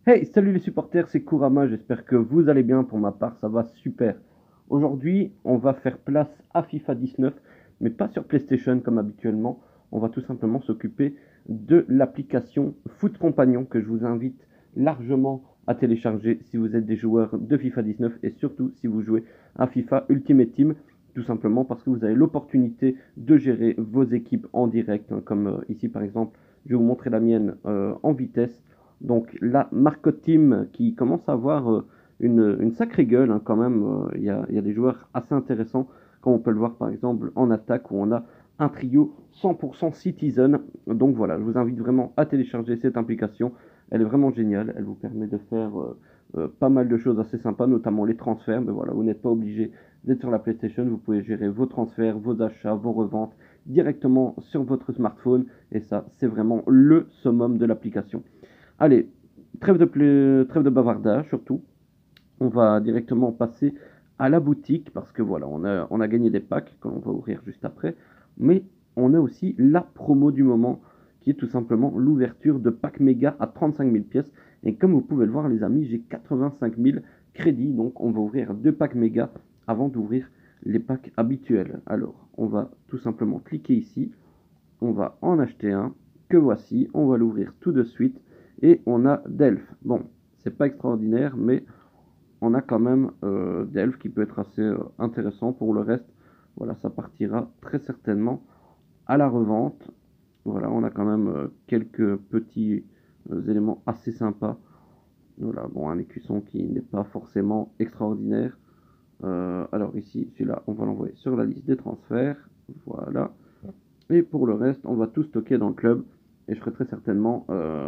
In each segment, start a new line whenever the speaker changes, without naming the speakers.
Hey, salut les supporters, c'est Kurama, j'espère que vous allez bien. Pour ma part, ça va super. Aujourd'hui, on va faire place à FIFA 19, mais pas sur PlayStation comme habituellement. On va tout simplement s'occuper de l'application Foot Compagnon que je vous invite largement à télécharger si vous êtes des joueurs de FIFA 19 et surtout si vous jouez à FIFA Ultimate Team, tout simplement parce que vous avez l'opportunité de gérer vos équipes en direct, hein, comme ici par exemple, je vais vous montrer la mienne en vitesse. Donc la Marcotte Team qui commence à avoir une sacrée gueule, hein, quand même. Il y a des joueurs assez intéressants, comme on peut le voir par exemple en attaque où on a un trio 100% Citizen. Donc voilà, je vous invite vraiment à télécharger cette application. Elle est vraiment géniale. Elle vous permet de faire pas mal de choses assez sympas, notamment les transferts. Mais voilà, vous n'êtes pas obligé d'être sur la PlayStation. Vous pouvez gérer vos transferts, vos achats, vos reventes directement sur votre smartphone. Et ça, c'est vraiment le summum de l'application. Allez, trêve de bavardage surtout. On va directement passer à la boutique parce que voilà, on a gagné des packs que l'on va ouvrir juste après. Mais on a aussi la promo du moment qui est tout simplement l'ouverture de packs méga à 35 000 pièces. Et comme vous pouvez le voir, les amis, j'ai 85 000 crédits. Donc on va ouvrir deux packs méga avant d'ouvrir les packs habituels. Alors, on va tout simplement cliquer ici. On va en acheter un que voici. On va l'ouvrir tout de suite. Et on a Delph. Bon, c'est pas extraordinaire, mais on a quand même Delph qui peut être assez intéressant. Pour le reste, voilà, ça partira très certainement à la revente. Voilà, on a quand même quelques petits éléments assez sympas. Voilà, bon, un écusson qui n'est pas forcément extraordinaire. Alors ici, celui-là, on va l'envoyer sur la liste des transferts. Voilà. Et pour le reste, on va tout stocker dans le club. Et je ferai très certainement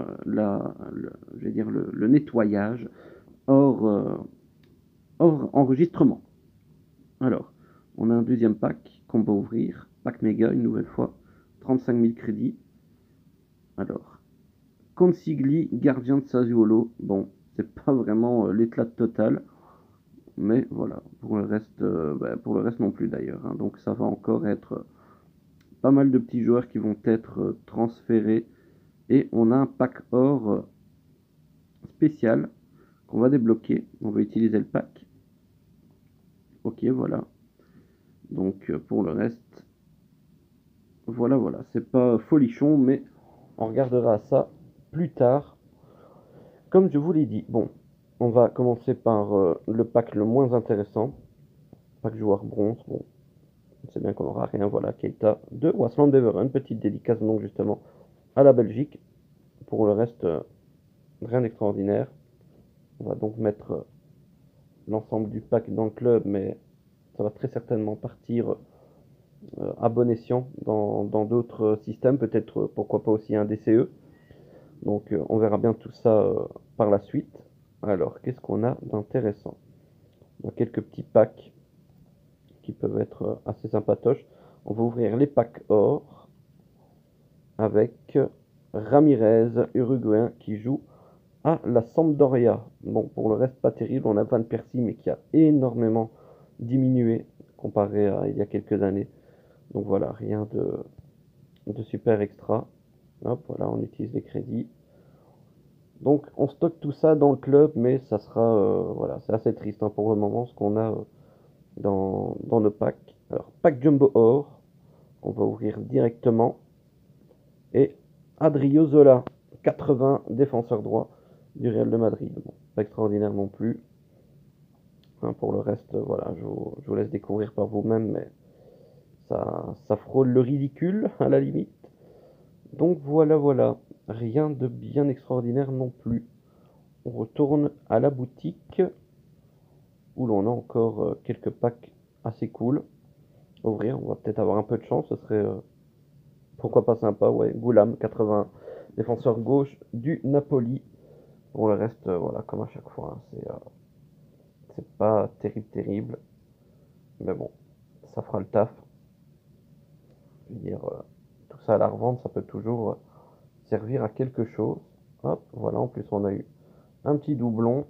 je vais dire le nettoyage hors, hors enregistrement. Alors, on a un deuxième pack qu'on va ouvrir. Pack méga, une nouvelle fois. 35 000 crédits. Alors, Consigli, gardien de Sassuolo. Bon, c'est pas vraiment l'éclat total. Mais voilà, pour le reste non plus d'ailleurs, hein. Donc ça va encore être pas mal de petits joueurs qui vont être transférés. Et on a un pack or spécial qu'on va débloquer. On va utiliser le pack. Ok, voilà. Donc pour le reste, voilà. C'est pas folichon, mais on regardera ça plus tard. Comme je vous l'ai dit, bon, on va commencer par le pack le moins intéressant. Pack joueur bronze. Bon, on sait bien qu'on n'aura rien. Voilà, Keita de Wasland Beveren. Petite dédicace donc justement à la Belgique. Pour le reste, rien d'extraordinaire. On va donc mettre l'ensemble du pack dans le club, mais ça va très certainement partir à bon escient dans d'autres systèmes, peut-être pourquoi pas aussi un DCE. Donc on verra bien tout ça par la suite. Alors, qu'est-ce qu'on a d'intéressant? On a quelques petits packs qui peuvent être assez sympatoches. On va ouvrir les packs or avec Ramirez, uruguayen, qui joue à la Sampdoria. Bon, pour le reste, pas terrible. On a Van Persie, mais qui a énormément diminué comparé à il y a quelques années. Donc voilà, rien de super extra. Hop, voilà, on utilise les crédits. Donc on stocke tout ça dans le club, mais ça sera, voilà, c'est assez triste, hein, pour le moment ce qu'on a dans nos packs. Alors, pack Jumbo Or, on va ouvrir directement. Et Adriozola, 80 défenseur droit du Real de Madrid. Bon, pas extraordinaire non plus. Hein, pour le reste, voilà, je vous laisse découvrir par vous-même, mais ça frôle le ridicule à la limite. Donc voilà, rien de bien extraordinaire non plus. On retourne à la boutique où l'on a encore quelques packs assez cool à ouvrir. On va peut-être avoir un peu de chance, ce serait pourquoi pas sympa. Ouais, Goulam, 80, défenseur gauche du Napoli. Pour le reste, voilà, comme à chaque fois, hein, c'est pas terrible, mais bon, ça fera le taf. Je veux dire, tout ça à la revente, ça peut toujours servir à quelque chose. Hop, voilà, en plus on a eu un petit doublon.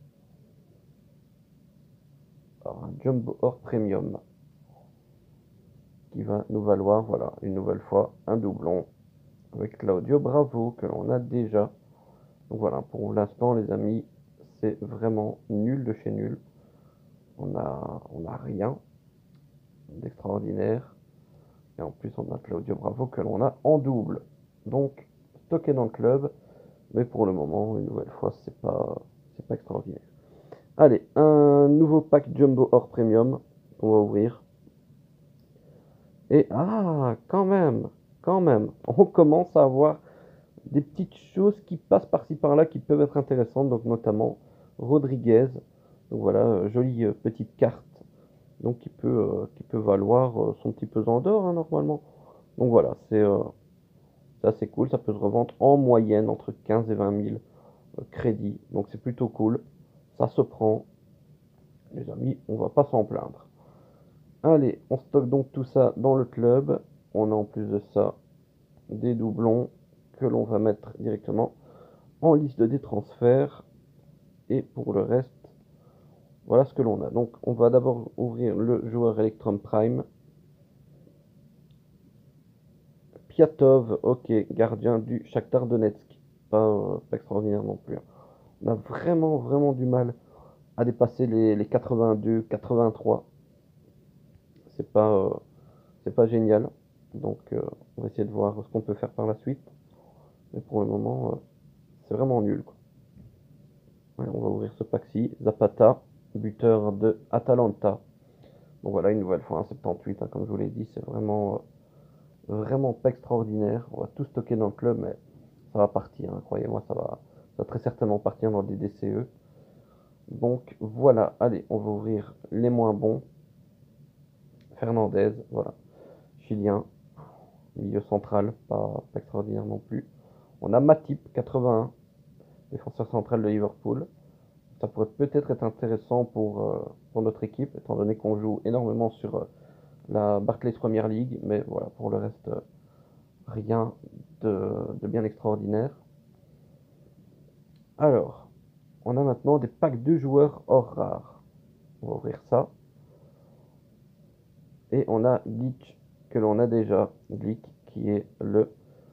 Alors, un Jumbo Or Premium qui va nous valoir, voilà, une nouvelle fois, un doublon avec Claudio Bravo que l'on a déjà. Donc voilà, pour l'instant les amis, c'est vraiment nul de chez nul. On a rien d'extraordinaire. Et en plus, on a Claudio Bravo que l'on a en double. Donc, stocké dans le club. Mais pour le moment, une nouvelle fois, c'est pas extraordinaire. Allez, un nouveau pack Jumbo Or Premium qu'on va ouvrir. Et quand même, on commence à avoir des petites choses qui passent par-ci par-là qui peuvent être intéressantes. Donc, notamment Rodriguez. Donc voilà, jolie petite carte. Donc, qui peut valoir son petit pesant d'or, hein, normalement. Donc voilà, c'est assez cool, ça peut se revendre en moyenne entre 15 et 20 000 crédits, donc c'est plutôt cool, ça se prend, les amis, on va pas s'en plaindre. Allez, on stocke donc tout ça dans le club, on a en plus de ça des doublons que l'on va mettre directement en liste des transferts, et pour le reste, voilà ce que l'on a. Donc on va d'abord ouvrir le joueur Electrum Prime, Piatov, ok, gardien du Shakhtar Donetsk, pas extraordinaire non plus, hein. On a vraiment du mal à dépasser les 82, 83. C'est pas, euh, c'est pas génial. Donc, on va essayer de voir ce qu'on peut faire par la suite. Mais pour le moment, c'est vraiment nul, quoi. Ouais, on va ouvrir ce pack-ci. Zapata, buteur de Atalanta. Donc voilà, une nouvelle fois un 78, hein, comme je vous l'ai dit, c'est vraiment pas extraordinaire. On va tout stocker dans le club, mais ça va partir, hein, croyez-moi, ça va très certainement partir dans des DCE. Donc voilà, allez, on va ouvrir les moins bons. Fernandez, voilà, chilien, milieu central, pas extraordinaire non plus. On a Matip, 81, défenseur central de Liverpool. Ça pourrait peut-être être intéressant pour notre équipe, étant donné qu'on joue énormément sur la Barclays Premier League, mais voilà, pour le reste, rien de bien extraordinaire. Alors, on a maintenant des packs de joueurs hors rares. On va ouvrir ça. Et on a Glitch, que l'on a déjà. Glick, qui est le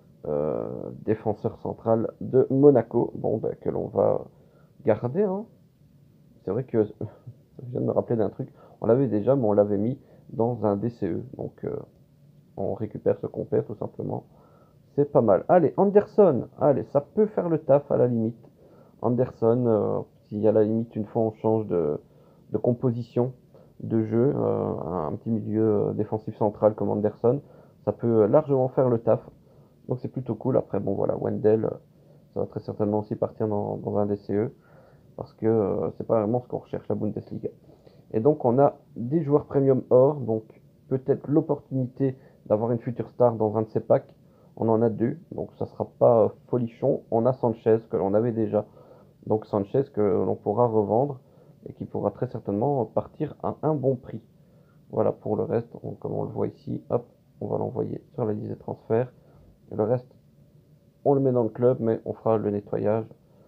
défenseur central de Monaco. Bon, bah, que l'on va garder, hein. C'est vrai que je viens de me rappeler d'un truc. On l'avait déjà, mais on l'avait mis dans un DCE. Donc, on récupère ce qu'on perd, tout simplement. C'est pas mal. Allez, Anderson. Allez, ça peut faire le taf, à la limite. Anderson, si à la limite, une fois, on change de composition de jeu, un petit milieu défensif central comme Anderson, ça peut largement faire le taf. Donc c'est plutôt cool. Après, bon voilà, Wendell, ça va très certainement aussi partir dans un DCE, parce que c'est pas vraiment ce qu'on recherche la Bundesliga. Et donc on a des joueurs premium or, donc peut-être l'opportunité d'avoir une future star dans un de ces packs. On en a deux, donc ça sera pas folichon. On a Sanchez que l'on avait déjà, donc Sanchez que l'on pourra revendre et qui pourra très certainement partir à un bon prix. Voilà, pour le reste, comme on le voit ici, hop, on va l'envoyer sur la liste des transferts. Et le reste, on le met dans le club, mais on fera le nettoyage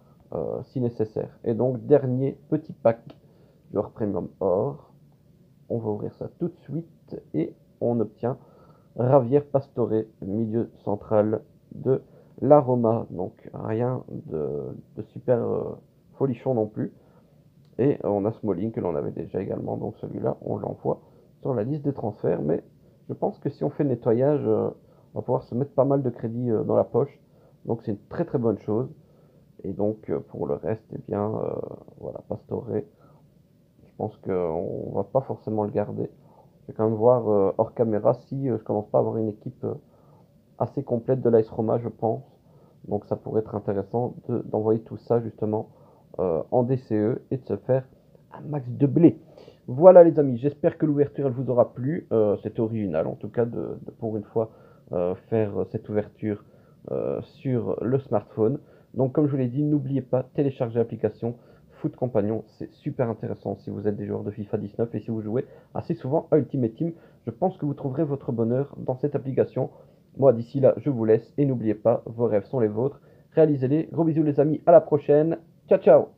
si nécessaire. Et donc, dernier petit pack joueur premium or. On va ouvrir ça tout de suite et on obtient Javier Pastore, milieu central de la Roma. Donc, rien de super folichon non plus. Et on a Smalling que l'on avait déjà également. Donc, celui-là, on l'envoie sur la liste des transferts. Mais je pense que si on fait le nettoyage, on va pouvoir se mettre pas mal de crédits dans la poche. Donc, c'est une très bonne chose. Et donc, pour le reste, eh bien, voilà, Pastore, je pense qu'on va pas forcément le garder. Je vais quand même voir hors caméra si je commence pas à avoir une équipe assez complète de l'AS Roma, je pense. Donc, ça pourrait être intéressant d'envoyer tout ça justement en DCE et de se faire un max de blé. Voilà les amis, j'espère que l'ouverture elle vous aura plu. C'était original en tout cas de pour une fois faire cette ouverture sur le smartphone. Donc comme je vous l'ai dit, n'oubliez pas, télécharger l'application Foot Compagnon, c'est super intéressant si vous êtes des joueurs de FIFA 19 et si vous jouez assez souvent à Ultimate Team. Je pense que vous trouverez votre bonheur dans cette application. Moi d'ici là, je vous laisse et n'oubliez pas, vos rêves sont les vôtres. Réalisez-les. Gros bisous les amis, à la prochaine. Ciao ciao.